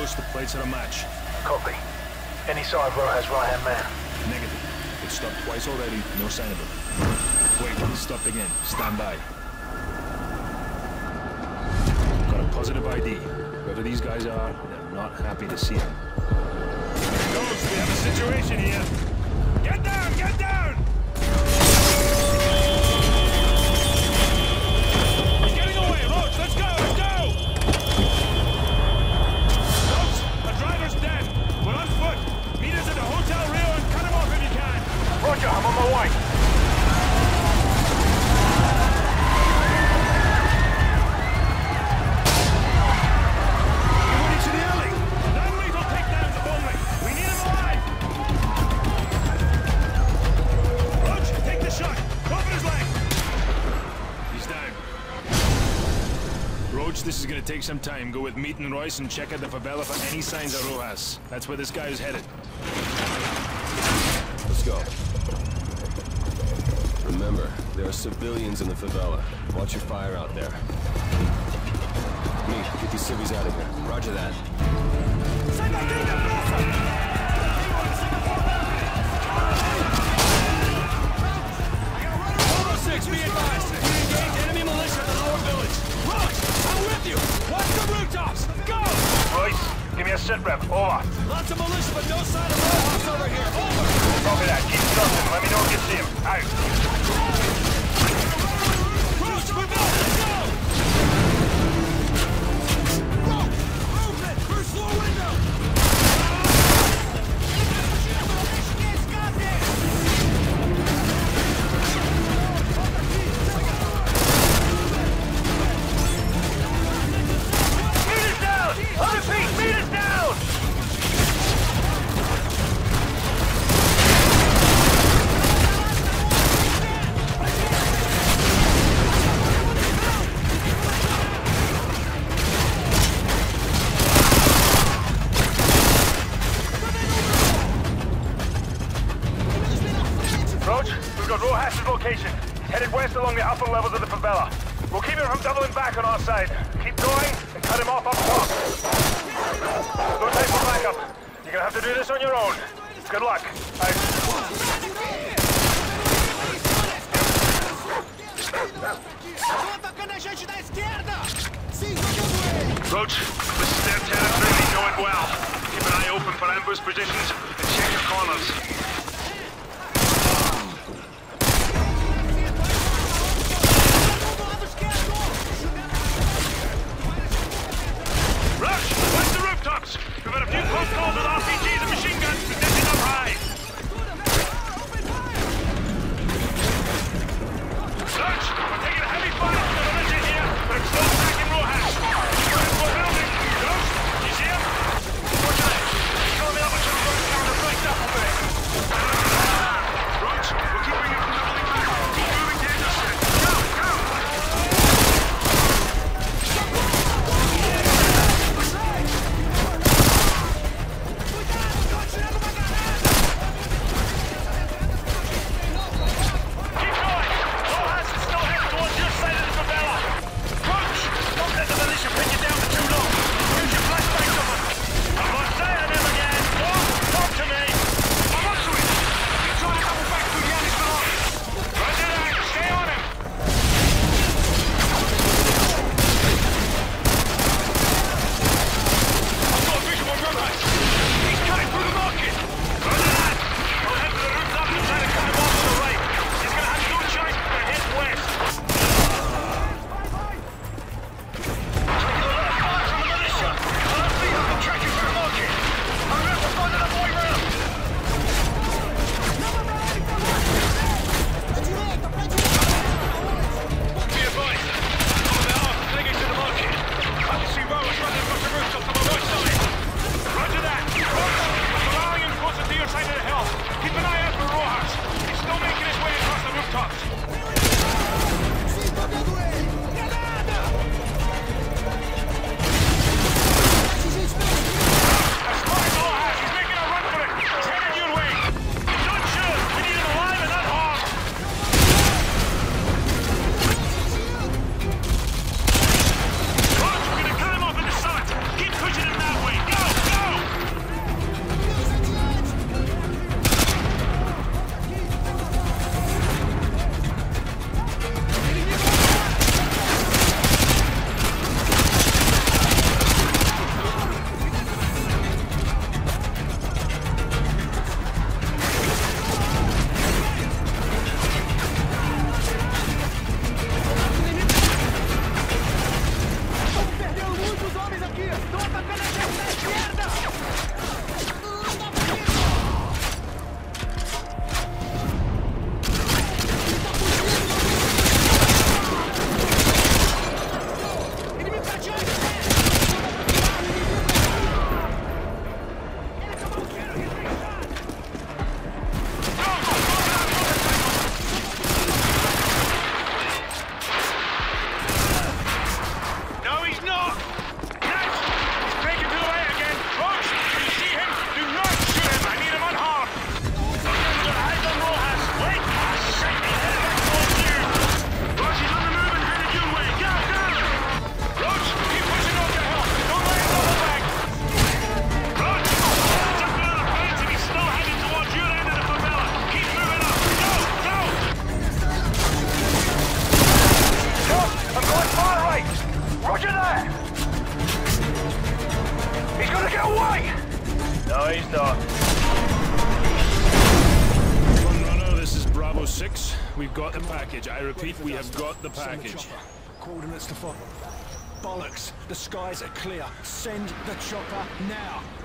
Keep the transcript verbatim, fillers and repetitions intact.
close, the plates are a match. Copy. Any sign of Rojas' right-hand man? Negative. It stopped twice already, no sign of him. Wait, he stopped again. Stand by. Got a positive I D. Whoever these guys are, they're not happy to see him. Ghost, we have a situation here. Get down! Get down! He's getting away! Roach, let's go! Let's go! Roach, the driver's dead. We're on foot. Meet us at the Hotel Rio and cut him off if you can. Roger, I'm on my way. Everybody to the alley. Non-lethal takedowns only. We need him alive. Roach, take the shot. Go for his leg. He's down. Roach, this is gonna take some time. Go with Meat and Royce and check out the favela for any signs of Rojas. That's where this guy is headed. Let's go. Remember, there are civilians in the favela. Watch your fire out there. Meat, get these civvies out of here. Roger that. Six, be advised. We engaged enemy militia at the lower village. Roach, I'm with you. Watch the rooftops. Go! Royce, give me a sit rep. Over. Lots of militia, but no sign of Rojas over here. Over! Copy that. Keep talking. Let me know if you see him. Out. Roach, move out! Let's go! Roach, movement! First floor window! Meet us down! On the feet! Meet us down! Roach, we've got Rojas' location. He's headed west along the upper levels of the favela. We'll keep him from doubling back on our side. Keep going and cut him off up top. No time for backup. You're gonna have to do this on your own. Good luck. Out. Roach, this is their territory. They know it well. Keep an eye open for ambush positions and check your corners. Rush! Watch the rooftops! We've had a few close calls with R P Gs and machine guns positioned up high! Rush! We're taking heavy fire from the militia here, but it's still attacking Rojas! We're building! Ghost! You see him? Roger that! He's on the other two going down the right up a bit! We've got the package. I repeat, we have got the Send the package. chopper. Coordinates to follow. Bollocks. The skies are clear. Send the chopper now.